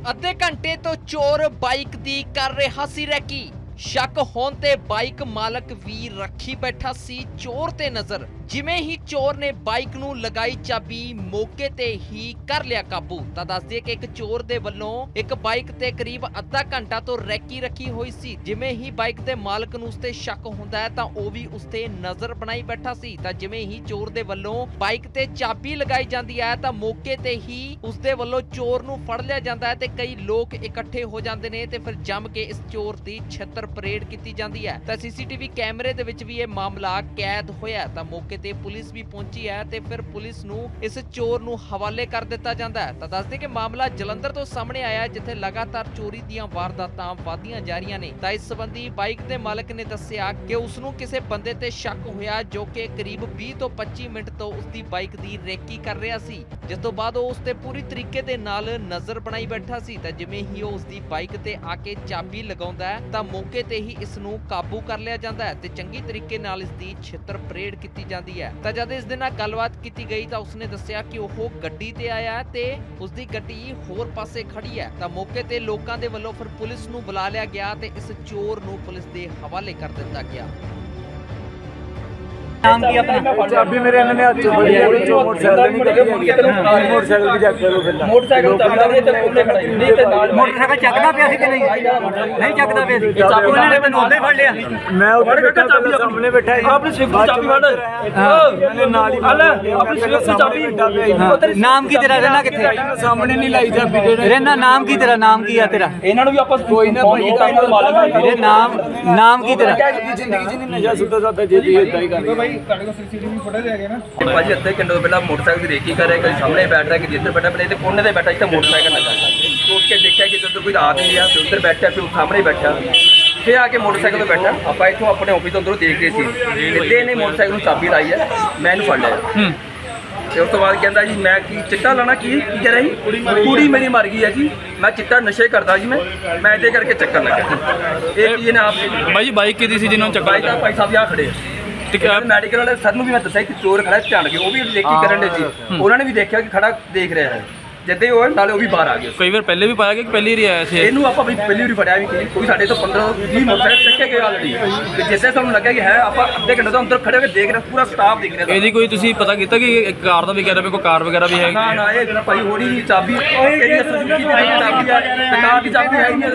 ਅੱਧੇ ਘੰਟੇ ਤੋਂ ਚੋਰ ਬਾਈਕ ਦੀ ਕਰ ਰਿਹਾ ਸੀ ਰੈਕੀ। ਸ਼ੱਕ ਹੋਣ ਤੇ ਬਾਈਕ ਮਾਲਕ ਵੀ ਰੱਖੀ ਬੈਠਾ ਸੀ ਚੋਰ ਤੇ ਨਜ਼ਰ। ਜਿਵੇਂ ਹੀ ਚੋਰ ਨੇ ਬਾਈਕ ਨੂੰ ਲਗਾਈ ਚਾਬੀ, ਮੌਕੇ ਤੇ ਹੀ ਕਰ ਲਿਆ ਕਾਬੂ। ਤਾਂ ਦੱਸਦੇ ਕਿ ਇੱਕ ਚੋਰ ਦੇ ਵੱਲੋਂ ਇੱਕ ਬਾਈਕ ਤੇ ਕਰੀਬ ਅੱਧਾ ਘੰਟਾ ਤੋਂ ਰੈਕੀ ਰੱਖੀ ਹੋਈ ਸੀ। ਜਿਵੇਂ ਹੀ ਬਾਈਕ ਦੇ ਮਾਲਕ ਨੂੰ ਉਸ ਤੇ ਸ਼ੱਕ ਹੁੰਦਾ ਹੈ ਤਾਂ ਉਹ ਵੀ ਉਸ ਤੇ ਨਜ਼ਰ ਬਣਾਈ ਬੈਠਾ ਸੀ। ਤਾਂ ਜਿਵੇਂ ਹੀ ਚੋਰ ਦੇ ਵੱਲੋਂ ਬਾਈਕ ਤੇ ਚਾਬੀ ਲਗਾਈ ਜਾਂਦੀ ਹੈ ਤਾਂ ਮੌਕੇ ਤੇ ਹੀ ਉਸ ਦੇ ਵੱਲੋਂ ਚੋਰ ਨੂੰ ਫੜ ਲਿਆ ਜਾਂਦਾ ਹੈ ਤੇ ਕਈ ਲੋਕ ਇਕੱਠੇ ਹੋ ਜਾਂਦੇ ਨੇ ਤੇ ਫਿਰ ਜੰਮ ਕੇ ਇਸ ਚੋਰ ਦੀ ਛਿੱਤਰ ਪਰੇਡ ਕੀਤੀ ਜਾਂਦੀ ਹੈ। ਤਾਂ ਸੀਸੀਟੀਵੀ ਕੈਮਰੇ ਦੇ ਵਿੱਚ ਵੀ ਇਹ ਮਾਮਲਾ ਕੈਦ ਹੋਇਆ। ਤਾਂ ਮੌਕੇ ਤੇ ਪੁਲਿਸ ਵੀ ਪਹੁੰਚੀ ਹੈ ਤੇ ਫਿਰ ਪੁਲਿਸ ਨੂੰ ਇਸ ਚੋਰ ਨੂੰ ਹਵਾਲੇ ਕਰ ਦਿੱਤਾ ਜਾਂਦਾ ਹੈ। ਤਾਂ ਦੱਸਦੇ ਕਿ ਮਾਮਲਾ ਜਲੰਧਰ ਤੋਂ ਸਾਹਮਣੇ ਆਇਆ ਜਿੱਥੇ ਲਗਾਤਾਰ ਚੋਰੀ ਦੀਆਂ ਵਾਰਦਾਤਾਂ ਵਧਦੀਆਂ ਜਾ ਰਹੀਆਂ ਨੇ। ਤਾਂ ਇਸ ਸੰਬੰਧੀ ਬਾਈਕ ਦੇ ਮਾਲਕ ਨੇ ਦੱਸਿਆ ਕਿ ਉਸ ਨੂੰ ਕਿਸੇ ਬੰਦੇ ਤੇ ਸ਼ੱਕ ਹੋਇਆ ਜੋ ਕਿ ਕਰੀਬ 20 ਤੋਂ 25 ਮਿੰਟ ਤੋਂ ਉਸ ਦੀ ਬਾਈਕ ਦੀ ਰੇਕੀ ਕਰ ਰਿਹਾ ਸੀ, ਜਿਸ ਤੋਂ ਬਾਅਦ ਉਹ ਉਸ ਤੇ ਪੂਰੀ ਤਰੀਕੇ ਦੇ ਨਾਲ ਨਜ਼ਰ ਬਣਾਈ ਬੈਠਾ ਸੀ। ਤਾਂ ਜਿਵੇਂ ਹੀ ਉਹ ਉਸ ਦੀ ਬਾਈਕ ਤੇ ਆ ਕੇ ਚਾਬੀ ਲਗਾਉਂਦਾ ਹੈ ਤਾਂ ਮੌਕੇ ਤੇ ਹੀ ਇਸ ਨੂੰ ਕਾਬੂ ਕਰ ਲਿਆ ਜਾਂਦਾ ਹੈ ਤੇ ਚੰਗੀ ਤਰੀਕੇ ਨਾਲ ਇਸ ਦੀ ਛਿੱਤਰ ਪਰੇਡ ਕੀਤੀ ਜਾਂਦੀ ਹੈ। ਤਾਂ ਜਦ ਇਸ ਦੇ ਨਾਲ ਗੱਲਬਾਤ ਕੀਤੀ ਗਈ ਤਾਂ ਉਸਨੇ ਦੱਸਿਆ ਕਿ ਉਹ ਗੱਡੀ ਤੇ ਆਇਆ ਤੇ ਉਸ ਦੀ ਗੱਡੀ ਹੋਰ ਪਾਸੇ ਖੜੀ ਹੈ। ਤਾਂ ਮੌਕੇ ਤੇ ਲੋਕਾਂ ਦੇ ਵੱਲੋਂ ਫਿਰ ਪੁਲਿਸ ਨੂੰ ਬੁਲਾ ਲਿਆ ਗਿਆ ਤੇ ਇਸ ਚੋਰ ਨੂੰ ਪੁਲਿਸ ਦੇ ਹਵਾਲੇ ਕਰ ਦਿੱਤਾ ਗਿਆ। नाम की अपना चाबी मेरे इन्होंने हत्थ फड़ी है मोटरसाइकिल नहीं करी मोटरसाइकिल भी चेक करो फिर मोटरसाइकिल चकदा पे ते कोने खड़ाई नहीं ते नाल मोटरसाइकिल चकदा पे सी कि नहीं चकदा पे सी चाबी उन्होंने तैनूं उधर फड़ लिया। मैं उधर बैठा चाबी सामने बैठा है अपनी स्विफ्ट चाबी फड़ मैंने नाल ही अल्ले अपनी स्विफ्ट चाबी नाम की तेरा रहना किथे सामने नहीं लाई चाबी रहना नाम की तेरा नाम की है तेरा ਇਹਨਾਂ ਨੂੰ ਵੀ ਆਪਾਂ ਕੋਈ ਨਾ ਭਾਈ ਇਹਨਾਂ ਦਾ ਮਾਲਕ तेरे नाम की तेरा ਜ਼ਿੰਦਗੀ 'ਚ ਨਹੀਂ ਨਸ਼ਾ ਸੁੱਤਾ ਸਾਦਾ ਜੇ ਵੀ ਇਦਾਂ ਹੀ ਕਰਦੇ ਭਾਈ ਤੁਹਾਡੇ ਕੋਲ ਸੀਸੀਟੀਵੀ ਫੁਟੇਜ ਹੈਗੇ ਨਾ ਭਾਜੀ ਅੱਧੇ ਘੰਟੇ ਤੋਂ ਪਹਿਲਾਂ ਮੋਟਰਸਾਈਕਲ ਦੀ ਰੇਕੀ ਕਰ ਰਿਹਾ, ਕਦੀ ਸਾਹਮਣੇ ਬੈਠ ਰਿਹਾ, ਕਦੀ ਇੱਧਰ ਬੈਠਾ, ਆਪਣੇ ਤੇ ਕੋਨੇ ਤੇ ਬੈਠਾ, ਇੱਥੇ ਮੋਟਰਸਾਈਕਲ ਲੱਗਾ ਸੋਚ ਕੇ ਦੇਖਿਆ ਕਿ ਇੱਧਰ ਕੋਈ ਆਦਮੀ ਆ, ਫਿਰ ਉੱਧਰ ਬੈਠਾ, ਫਿਰ ਸਾਹਮਣੇ ਬੈਠਾ, ਫਿਰ ਆ ਕੇ ਮੋਟਰਸਾਈਕਲ ਤੇ ਬੈਠਾ। ਆਪਾਂ ਇੱਥੋਂ ਆਪਣੇ ਆਫਿਸ ਤੋਂ ਅੰਦਰੋਂ ਦੇਖ ਰਹੇ ਸੀ ਇੱਥੇ ਨੇ ਮੋਟਰਸਾਈਕਲ ਨੂੰ ਚਾਬੀ ਲਾਈ ਹੈ, ਮੈਂ ਇਹਨੂੰ ਫੜ ਲਿਆ ਤੇ ਉਸ ਤੋਂ ਬਾਅਦ ਕਹਿੰਦਾ ਜੀ ਮੈਂ ਕੀ ਚਿੱਟਾ ਲਾਣਾ ਕੀ ਕਹਿ ਰਿਹਾ ਜੀ ਕੁੜੀ ਮੇਰੀ ਮਰ ਗਈ ਹੈ ਜੀ, ਮੈਂ ਚਿੱਟਾ ਨਸ਼ੇ ਕਰਦਾ ਜੀ, ਮੈਂ ਇਹਦੇ ਕਰਕੇ ਚੱਕਰ ਲੱਗਿਆ। ਇਹ ਕੀ ਇਹਨੇ ਆਪ ਭਾਈ ਬਾਈਕ ਕਿਹਦੀ ਸੀ ਜਿਹਨਾਂ ਨੂੰ ਚੱਕਰ ਬਾਈਕ ਦਾ ਭਾਈ ਸਾਹਿਬ ਆ ਖੜੇ ਆ ਮੈਡੀਕਲ ਵਾਲੇ ਸਰ ਨੂੰ ਵੀ ਮੈਂ ਦੱਸਿਆ ਕਿ ਚੋਰ ਖੜਾ ਧਿਆਨ ਕੇ, ਉਹ ਵੀ ਲੇਕੀ ਕਰਨ ਦੇ ਸੀ, ਉਹਨਾਂ ਨੇ ਵੀ ਦੇਖਿਆ ਕਿ ਖੜਾ ਦੇਖ ਰਿਹਾ ਹੈ, ਜਦੇ ਉਹ ਨਾਲੇ ਉਹ ਵੀ ਬਾਹਰ ਆ ਗਏ। ਕਈ ਵਾਰ ਪਹਿਲੇ ਵੀ ਪਾਇਆ ਕਿ ਪਹਿਲੀ ਵਾਰੀ ਆਇਆ ਸੀ ਇਹਨੂੰ ਆਪਾਂ ਵੀ ਪਹਿਲੀ ਵਾਰੀ ਫੜਿਆ ਵੀ ਕੋਈ ਸਾਡੇ ਤੋਂ 15-20 ਮੋਟਰਸਾਈਕਲ ਚੱਕੇ ਗਏ ਆਲਰੇਡੀ ਤੇ ਜਿੱਥੇ ਸਾਨੂੰ ਲੱਗਿਆ ਕਿ ਹੈ ਆਪਾਂ ਅੱਧੇ ਘੰਟੇ ਤੋਂ ਅੰਦਰ ਖੜੇ ਹੋ ਕੇ ਦੇਖ ਰਹੇ, ਪੂਰਾ ਸਟਾਫ ਦੇਖ ਰਿਹਾ। ਇਹਦੀ ਕੋਈ ਤੁਸੀਂ ਪਤਾ ਕੀਤਾ ਕਿ ਕਾਰ ਦਾ ਵੀ ਕਹਿ ਰਹੇ ਕੋਈ ਕਾਰ ਵਗੈਰਾ ਵੀ ਹੈ? ਨਾ ਇਹ ਭਾਈ ਹੋਰੀ ਚਾਬੀ ਕਿਹੜੀ ਸੁਜ਼ੂਕੀ ਦੀ ਚਾਬੀ ਹੈ ਤੇ ਕਾਰ ਦੀ ਚਾਬੀ ਹੈ ਹੀ ਨਹੀਂ ਇਹਦੇ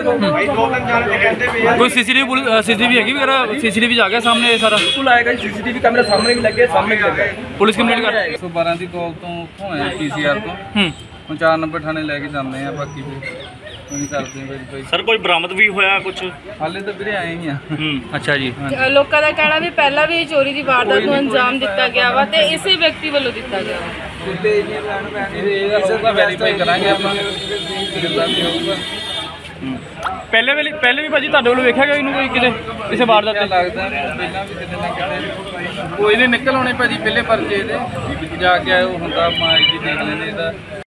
ਕੋਲ। ਕੋਈ ਸੀਸੀਟੀਵੀ ਹੈਗੀ ਵਗੈਰਾ? ਸੀਸੀਟੀਵੀ ਜਾ ਗਿਆ ਸਾਹਮਣੇ ਇਹ ਸਾਰਾ ਬਿਲਕੁਲ ਆਏਗਾ ਜੀ, ਸੀਸੀਟੀਵੀ ਕੈਮਰੇ ਸਾਹਮਣੇ ਵੀ ਲੱਗੇ, ਸਾਹਮਣੇ ਵੀ ਲੱਗਾ। ਪੁਲਿਸ ਕੰਪਲੇਂਟ ਕਰ 112 ਦੀ ਕਾਲ ਤੋਂ ਉੱਥੋਂ ਆਇਆ ਪੀਸੀਆਰ ਤੋਂ ਹੁਣ 4 ਨੰਬਰ ਥਾਣੇ ਲੈ ਕੇ ਜਾਂਦੇ ਆ, ਬਾਕੀ ਫਿਰ ਨਹੀਂ ਕਰਦੇ ਵੈਰੀਫਾਈ। ਸਰ ਕੋਈ ਬਰਾਮਦ ਵੀ ਹੋਇਆ ਕੁਝ? ਹਾਲੇ ਤਾਂ ਵੀਰੇ ਆਏ ਹੀ ਆ। ਅੱਛਾ ਜੀ। ਲੋਕਾਂ ਦਾ ਕਹਿਣਾ ਵੀ ਪਹਿਲਾਂ ਵੀ ਚੋਰੀ ਦੀ ਵਾਰਦਾਤ ਨੂੰ ਅੰਜਾਮ ਦਿੱਤਾ ਗਿਆ ਵਾ ਤੇ ਇਸੇ ਵਿਅਕਤੀ ਵੱਲੋਂ ਦਿੱਤਾ ਗਿਆ ਵਾ। ਇਹਦਾ ਹੋਊਗਾ ਵੈਰੀਫਾਈ ਕਰਾਂਗੇ ਆਪਾਂ ਜਿੱਦਾਂ ਵੀ ਹੋਊਗਾ। ਪਹਿਲੇ ਵੀ ਭਾਜੀ ਤੁਹਾਡੇ ਵੱਲੋਂ ਵੇਖਿਆ ਗਿਆ ਇਹਨੂੰ ਕੋਈ ਕਿਸੇ ਵਾਰਦਾਤ ਤੇ? ਲੱਗਦਾ ਪਹਿਲਾਂ ਵੀ ਕਿਤੇ ਨਾ ਕਿਤੇ ਕੋਈ ਨਹੀਂ ਨਿਕਲ ਆਉਣੇ ਭਾਜੀ ਪਹਿਲੇ ਪਰਚੇ ਦੇ ਜਾ ਕੇ ਆਏ, ਉਹ ਹੁੰਦਾ ਮਾਜ ਦੀ ਦੇਖ ਲੈਂਦੇ ਇਹਦਾ।